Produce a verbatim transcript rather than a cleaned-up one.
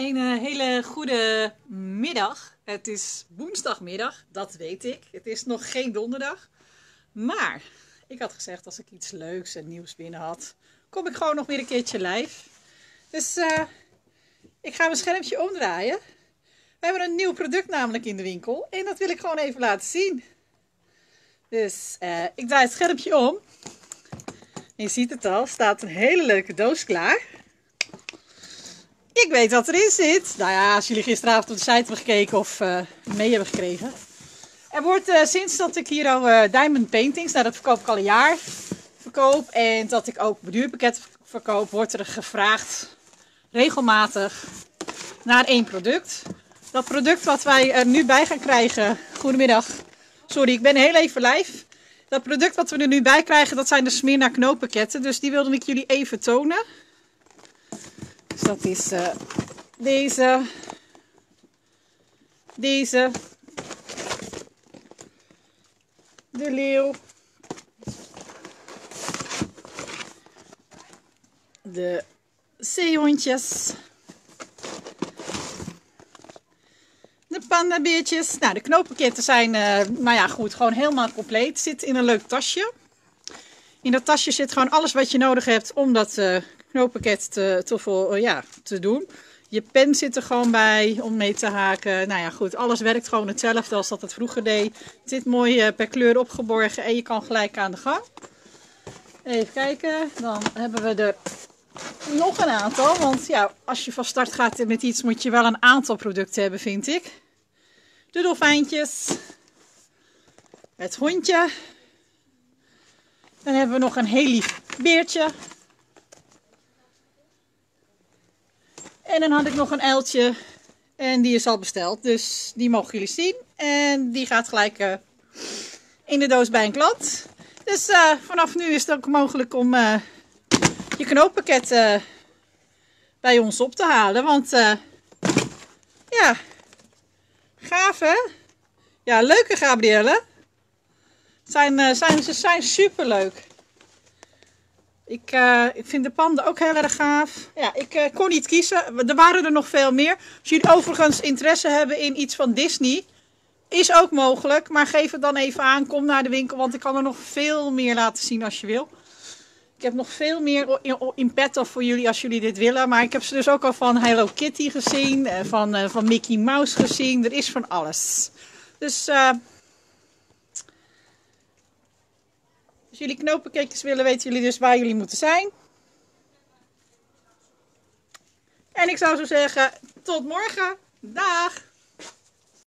Een uh, hele goede middag. Het is woensdagmiddag, dat weet ik. Het is nog geen donderdag. Maar ik had gezegd, als ik iets leuks en nieuws binnen had, kom ik gewoon nog weer een keertje live. Dus uh, ik ga mijn schermpje omdraaien. We hebben een nieuw product namelijk in de winkel. En dat wil ik gewoon even laten zien. Dus uh, ik draai het schermpje om. En je ziet het al, staat een hele leuke doos klaar. Ik weet wat erin zit. Nou ja, als jullie gisteravond op de site hebben gekeken of uh, mee hebben gekregen. Er wordt uh, sinds dat ik hier al uh, Diamond Paintings, nou dat verkoop ik al een jaar, verkoop. En dat ik ook borduurpakketten verkoop, wordt er gevraagd regelmatig naar één product. Dat product wat wij er nu bij gaan krijgen, goedemiddag, sorry ik ben heel even live. Dat product wat we er nu bij krijgen, dat zijn de Smyrna knooppakketten. Dus die wilde ik jullie even tonen. Dus dat is uh, deze, deze, de leeuw, de zeehondjes, de pandabeertjes. Nou, de knooppakketten zijn, uh, nou ja goed, gewoon helemaal compleet. Zit in een leuk tasje. In dat tasje zit gewoon alles wat je nodig hebt om dat uh, knooppakket te, te, vol, uh, ja, te doen. Je pen zit er gewoon bij om mee te haken. Nou ja goed, alles werkt gewoon hetzelfde als dat het vroeger deed. Het zit mooi uh, per kleur opgeborgen en je kan gelijk aan de gang. Even kijken, dan hebben we er nog een aantal. Want ja, als je van start gaat met iets moet je wel een aantal producten hebben, vind ik. De dolfijntjes. Het hondje. Dan hebben we nog een heel lief beertje. En dan had ik nog een uiltje. En die is al besteld. Dus die mogen jullie zien. En die gaat gelijk uh, in de doos bij een klant. Dus uh, vanaf nu is het ook mogelijk om uh, je knooppakket uh, bij ons op te halen. Want uh, ja, gaaf hè? Ja, leuke Gabrielle. Zijn, uh, zijn, ze zijn super leuk. Ik, uh, ik vind de panden ook heel erg gaaf. Ja, ik uh, kon niet kiezen. Er waren er nog veel meer. Als jullie overigens interesse hebben in iets van Disney, is ook mogelijk. Maar geef het dan even aan. Kom naar de winkel, want ik kan er nog veel meer laten zien als je wil. Ik heb nog veel meer in, in petto voor jullie als jullie dit willen. Maar ik heb ze dus ook al van Hello Kitty gezien. Van, uh, van Mickey Mouse gezien. Er is van alles. Dus Uh, Als jullie knooppakketjes willen, weten jullie dus waar jullie moeten zijn. En ik zou zo zeggen, tot morgen. Dag!